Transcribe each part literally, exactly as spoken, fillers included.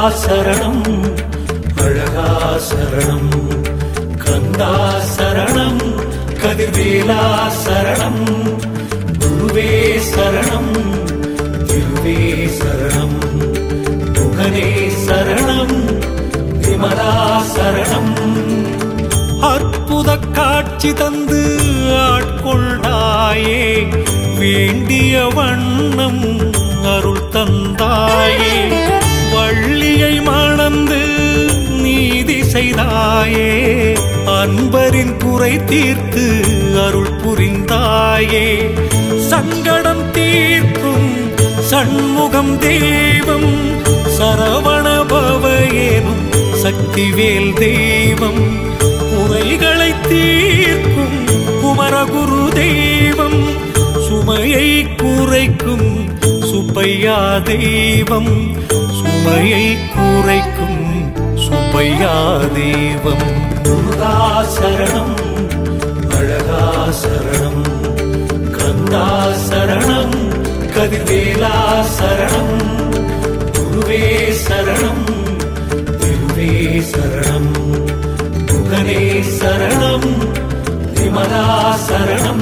சரணம் அழகா சரணம் கந்தா சரணம் கதிர்வேலா சரணம் குருவே சரணம் திருவே சரணம் முகனே சரணம் விமலா சரணம் அற்புத காட்சி தந்து ஆட்கொண்டாயே வேண்டிய வண்ணம் அருள் தந்தாயே வள்ளியை மணந்து நீதி செய்தாயே அன்பரின் குறை தீர்த்து அருள் புரிந்தாயே சங்கடம் தீர்க்கும் சண்முகம் தெய்வம் சரவண பவயேனும் சக்திவேல் தெய்வம் குறைகளை தீர்க்கும் குமரகுரு தெய்வம் சுமையை குறைக்கும் சுப்பையா தெய்வம் சுமையை குறைக்கும் சுப்பையா தெய்வம் முருகா சரணம் அழகா சரணம் கந்தா சரணம் கதிர்வேலா சரணம் குருவே சரணம் திருவே சரணம் முகனே சரணம் விமலா சரணம்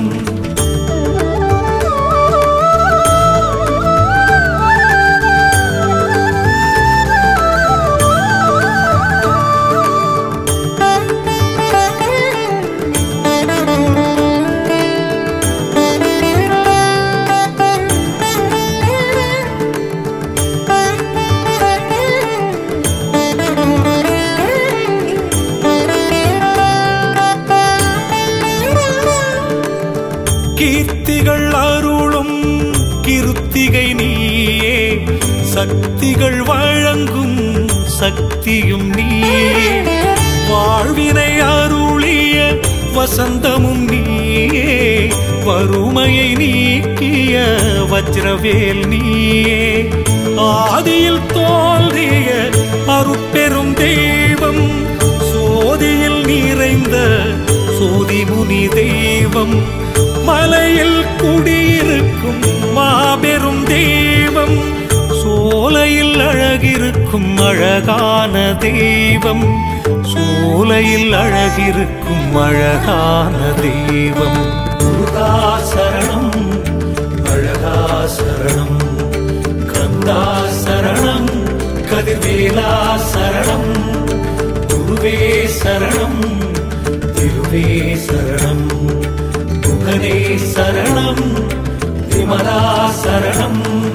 கீர்த்திகள் அருளும் கிருத்திகை நீயே சக்திகள் வழங்கும் சக்தியும் நீயே வாழ்வினை அருளிய வசந்தமும் நீயே வறுமையை நீக்கிய வஜ்ரவேல் நீயே ஆதியில் தோன்றிய அருட்பெரும் தெய்வம் சோதியில் நிறைந்த சோதிமுனி தெய்வம் மலையில் குடியிருக்கும் மாபெரும் தெய்வம் சோலையில் அழகிருக்கும் அழகான தெய்வம் சோலையில் அழகிருக்கும் அழகான தெய்வம் முருகா சரணம் அழகா சரணம் கந்தா சரணம் கதிர்வேலா சரணம் குருவே சரணம் திருவே சரணம் முகனே சரணம் விமலா சரணம்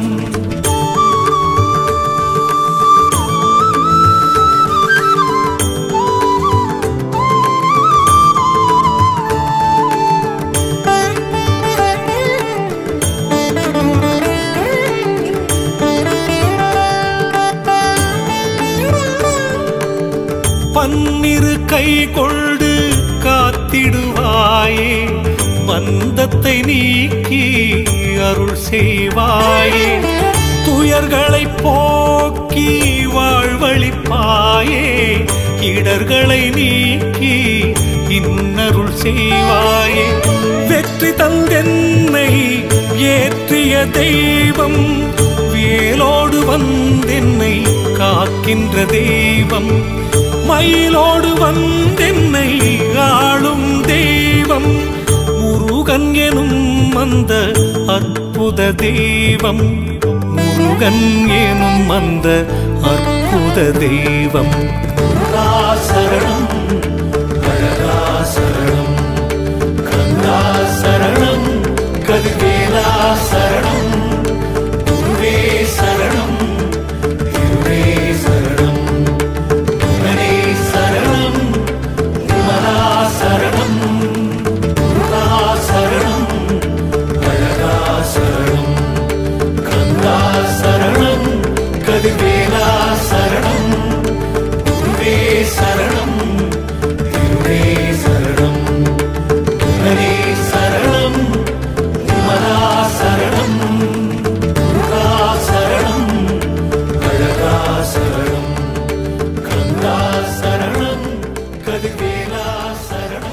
பன்னிரு கை கொண்டு காத்திடுவாயே பந்தத்தை நீக்கி அருள் செய்வாயே துயர்களை போக்கி வாழ்வழிப்பாயே இடர்களை நீக்கி இன்னருள் செய்வாயே வெற்றி தந்தென்னை ஏற்றிய தெய்வம் வேலோடு வந்தென்னை காக்கின்ற தெய்வம் மயிலோடு வந்தென்னை ஆளும் தெய்வம் முருகன் எனும் அந்த அற்புத தெய்வம் முருகன் எனும் அந்த அற்புத தெய்வம் முருகா சரணம் அழகா சரணம் கந்தா சரணம் கதிர்வேலா சரணம் குருவே சரணம் திருவே சரணம் முகனே சரணம் விமலா சரணம் சரணம் அழகா சரணம் கந்தா சரணம் கதிர்வேலா சரணம் குருவே சரணம் திருவே சரணம் முகனே சரணம் விமலா சரணம் முருகா சரணம் அழகா சரணம் கந்தா சரணம் கதிர்வேலா சரணம்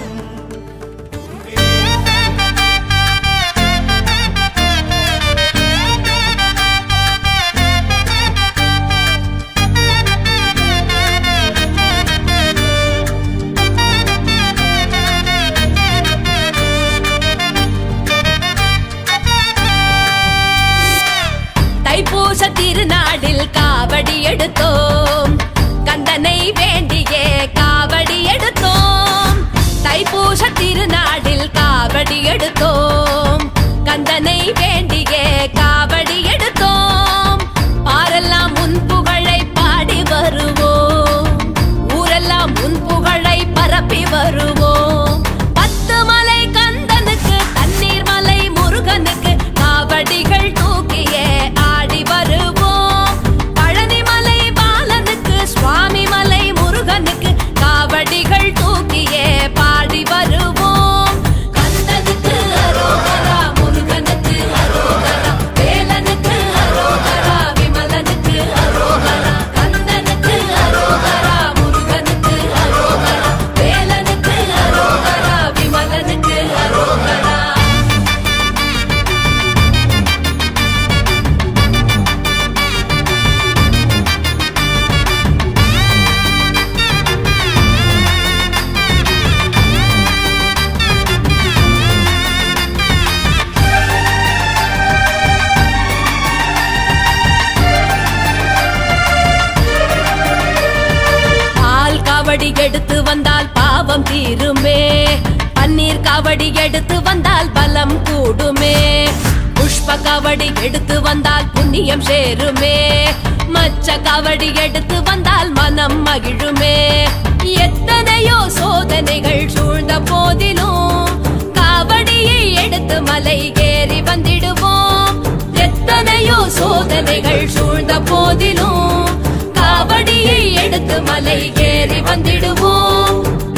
Thank you. தைப்பூச திருநாளில் காவடி எடுத்தோம், கந்தனை வேண்டியே காவடி எடுத்தோம். தைப்பூச திருநாளில் காவடி எடுத்தோம், கந்தனை வேண்டியே காவடி எடுத்தோம். பாரெல்லாம் உன் புகழை பாடி வருவோம், ஊரெல்லாம் உன் புகழை பரப்பி வருவோம். பத்து மலை கந்தனுக்கு, தண்ணீர் மலை முருகனுக்கு காவடிகள் தூக்கியே ஆடி வருவோம். பழனி மலை பாலனுக்கு, சுவாமி மலை முருகனுக்கு காவடிகள் தூக்கியே பாடி வருவோம். கந்தனுக்கு அரோகரா, முருகனுக்கு அரோகரா, வேலனுக்கு அரோகரா, விமலனுக்கு அரோகரா. கந்தனுக்கு அரோகரா, முருகனுக்கு அரோகரா, வேலனுக்கு அரோகரா, விமலனுக்கு அரோகரா. பால் காவடி எடுத்து வந்தால் பாவம் தீருமே, பன்னீர் காவடி எடுத்து வந்தால் பலம் கூடுமே. புஷ்ப காவடி எடுத்து வந்தால் புண்ணியம் சேருமே, மச்ச காவடி எடுத்து வந்தால் மனம் மகிழுமே. எத்தனையோ சோதனைகள் சூழ்ந்த போதிலும் காவடியை எடுத்து மலை ஏறி வந்திடுவோம். எத்தனையோ சோதனைகள் சூழ்ந்த போதிலும் காவடியை எடுத்து மலை ஏறி வந்திடுவோம்.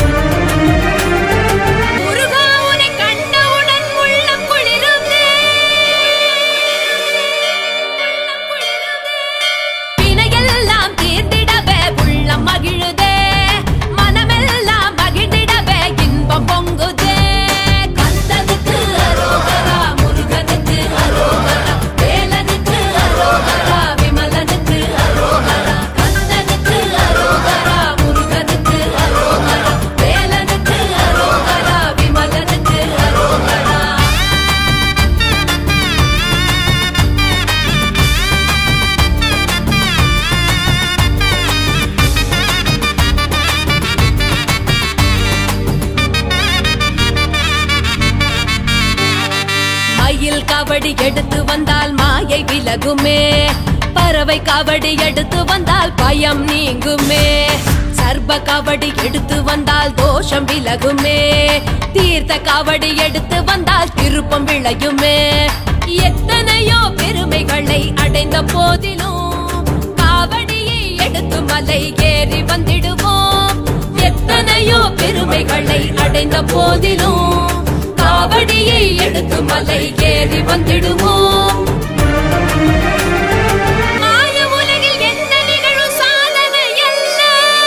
முருகா உன்னை கண்டவுடன் உள்ளம் குளிருதே, வினையெல்லாம் தீர்ந்திடவே உள்ளம் மகிழுதே, மனமெல்லாம் மகிழ்ந்திடவே இன்பம் பொங்குதே. கந்தனுக்கு அரோகரா, முருகனுக்கு அரோகரா, வேலனுக்கு அரோகரா, விமலனுக்கு அரோகரா. கந்தனுக்கு அரோகரா, முருகனுக்கு அரோகரா, வேலனுக்கு அரோகரா, விமலனுக்கு அரோகரா. மயில் காவடி எடுத்து வந்தால் மாயை விலகுமே, பறவை காவடி எடுத்து வந்தால் பயம் நீங்குமே. சர்ப காவடி எடுத்து வந்தால் தோஷம் விலகுமே, தீர்த்த காவடி எடுத்து வந்தால் திருப்பம் விளையுமே. எத்தனையோ பெருமைகளை அடைந்த போதிலும் காவடியை எடுத்து மலை ஏறி வந்திடுவோம். எத்தனையோ பெருமைகளை அடைந்த போதிலும் காவடியை எடுத்து மலை ஏறி வந்திடுவோம். மாய உலகில் என்ன நிகழும் சாதனை அல்ல,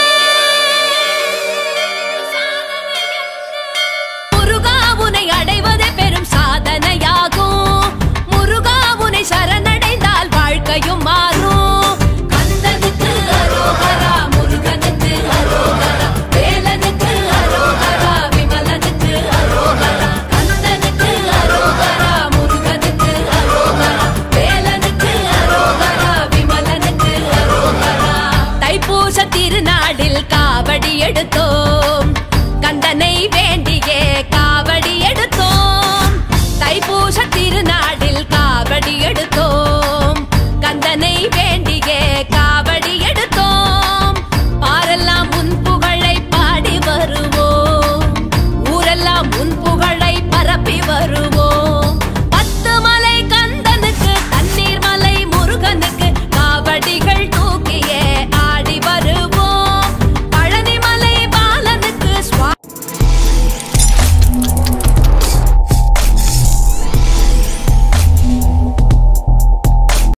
முருகா உன்னை அடைவதே பெரும் சாதனையாகும். முருகா உன்னை சரணடைந்தால் வாழ்க்கையும் மாறும். கந்தனுக்கு அரோகரா, முருகனுக்கு அரோகரா, வேலனுக்கு அரோகரா, விமலனுக்கு அரோகரா. கந்தனுக்கு அரோகரா, முருகனுக்கு அரோகரா, வேலனுக்கு அரோகரா, விமலனுக்கு அரோகரா. தைப்பூச திருநாளில் காவடி எடுத்தோம், கந்தனை வேண்டியே காவடி எடுத்தோம். தைப்பூச திருநாளில் காவடி எடுத்தோம், கந்தனை வேண்டி